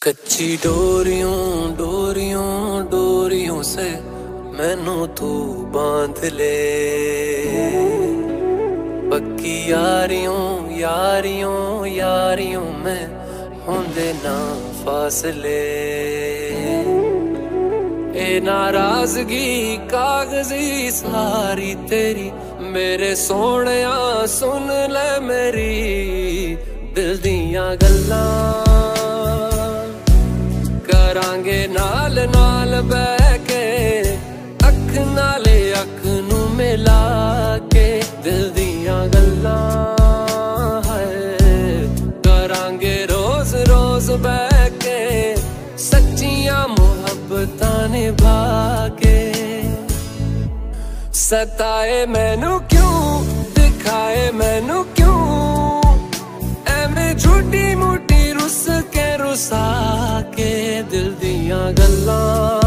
कच्ची डोरियों डोरियों डोरियों से मैनू तू बांध ले, पक्की यारियों यारियों यारियों में होंदे ना फासले। ए नाराजगी कागजी सारी तेरी, मेरे सोहणिया सुन ले मेरी दिल दियां गल्लां, करांगे नाल नाल बैठ के अख नाले अख नू मिला के दिल दियां गल्लां है, करांगे रोज रोज बैठ के सच्चियां मुहब्बतां निभा के। सताए मैनू क्यों दिखाए मैनू क्यों, एवें झूठी मूठी रुस के रुसा के दिल दियां गल्लां।